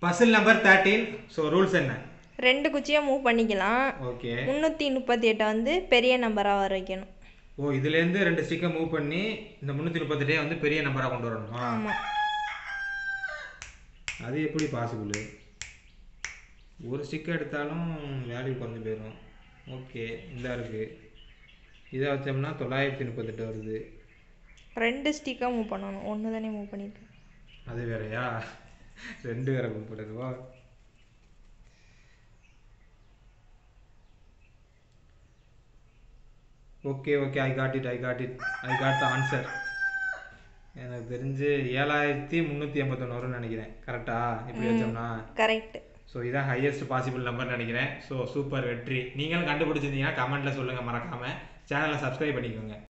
Basil number 13. So rules என்ன? 2 குச்சியை move பண்ணிக்கலாம். ஓகே. 338 வந்து பெரிய நம்பராக வர வைக்கணும். ஓ, இதுலேருந்து 2 ஸ்டிக்கை மூவ் பண்ணி இந்த 338 வந்து பெரிய நம்பராக கொண்டு வரணுமா? ஆமாம். அது எப்படி பாசிபிள்? ஒரு ஸ்டிக்கை எடுத்தாலும் வேல்யூ குறைஞ்சி போயிடும். ஓகே, இந்த இருக்குது. இதை வச்சோம்னா 938 வருது. 2 ஸ்டிக்காக மூவ் பண்ணணும். 1 தானே மூவ் பண்ணியிருக்கேன். அது வேறையா? 2 வேற மூவ் பண்ணுதுவா? Okay okay, I got it, I got the answer. எனக்கு தெரிஞ்சு 7381 வரும்னு நினைக்கிறேன். கரெக்டா? இப்படி வச்சோம்னா கரெக்ட். ஸோ இதான் ஹையஸ்ட் பாசிபிள் நம்பர் நினைக்கிறேன். ஸோ சூப்பர், வெற்றி. நீங்களும் கண்டுபிடிச்சிருந்தீங்கன்னா கமெண்ட்டில் சொல்லுங்கள், மறக்காமல் சேனலை சப்ஸ்கிரைப் பண்ணிக்கோங்க.